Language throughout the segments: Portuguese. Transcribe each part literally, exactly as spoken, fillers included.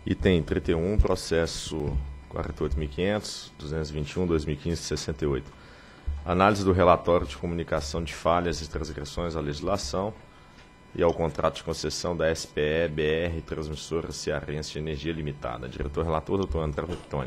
Item trinta e um, processo quarenta e oito mil e quinhentos, duzentos e vinte e um, dois mil e quinze, sessenta e oito. Análise do relatório de comunicação de falhas e transgressões à legislação e ao contrato de concessão da S P E B R Transmissora Cearense de Energia Limitada. Diretor-relator, doutor André Victoni.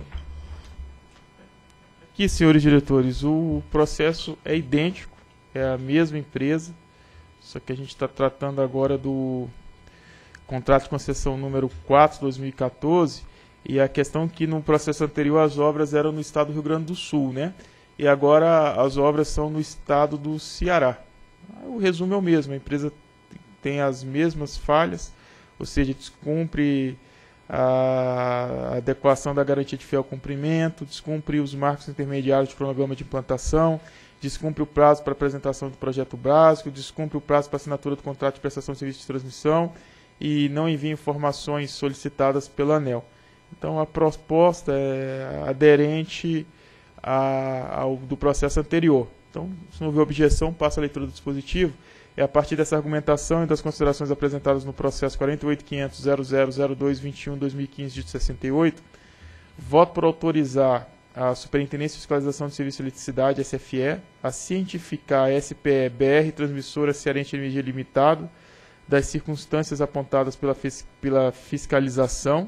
Aqui, senhores diretores, o processo é idêntico, é a mesma empresa, só que a gente está tratando agora do contrato de concessão número quatro, dois mil e quatorze, e a questão que no processo anterior as obras eram no estado do Rio Grande do Sul, né? E agora as obras são no estado do Ceará. O resumo é o mesmo, a empresa tem as mesmas falhas, ou seja, descumpre a adequação da garantia de fiel cumprimento, descumpre os marcos intermediários de cronograma de implantação, descumpre o prazo para apresentação do projeto básico, descumpre o prazo para assinatura do contrato de prestação de serviço de transmissão e não envia informações solicitadas pela ANEEL. Então a proposta é aderente a, ao do processo anterior. Então, se não houver objeção, passa a leitura do dispositivo. É a partir dessa argumentação e das considerações apresentadas no processo quarenta e oito mil e quinhentos ponto zero zero zero dois vinte e um barra dois mil e quinze de sessenta e oito, voto por autorizar a Superintendência de Fiscalização de Serviço de Eletricidade, S F E, a cientificar a S P E B R Transmissora Cearense de Energia Limitada das circunstâncias apontadas pela, pela fiscalização,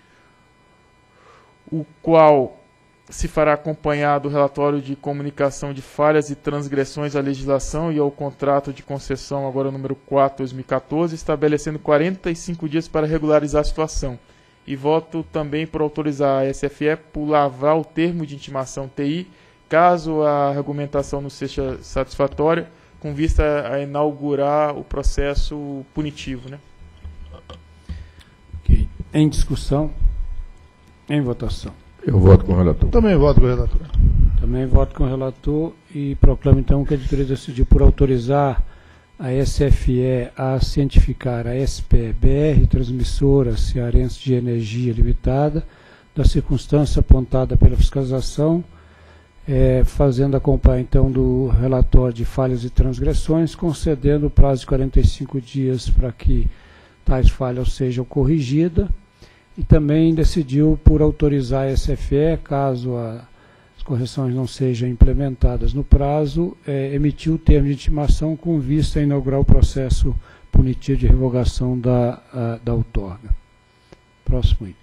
o qual se fará acompanhado do relatório de comunicação de falhas e transgressões à legislação e ao contrato de concessão, agora número quatro, dois mil e quatorze, estabelecendo quarenta e cinco dias para regularizar a situação. E voto também por autorizar a S F E por lavrar o termo de intimação T I, caso a argumentação não seja satisfatória, com vista a inaugurar o processo punitivo, né? Okay. Em discussão, em votação. Eu voto com o relator. Também voto com o relator. Também voto com o relator e proclamo então que a diretoria decidiu por autorizar a S F E a cientificar a S P E B R Transmissora Cearense de Energia Limitada da circunstância apontada pela fiscalização, é, fazendo acompanhar então do relatório de falhas e transgressões, concedendo o prazo de quarenta e cinco dias para que tais falhas sejam corrigidas. E também decidiu por autorizar a S F E, caso a, as correções não sejam implementadas no prazo, é, emitir o termo de intimação com vista a inaugurar o processo punitivo de revogação da, a, da outorga. Próximo item.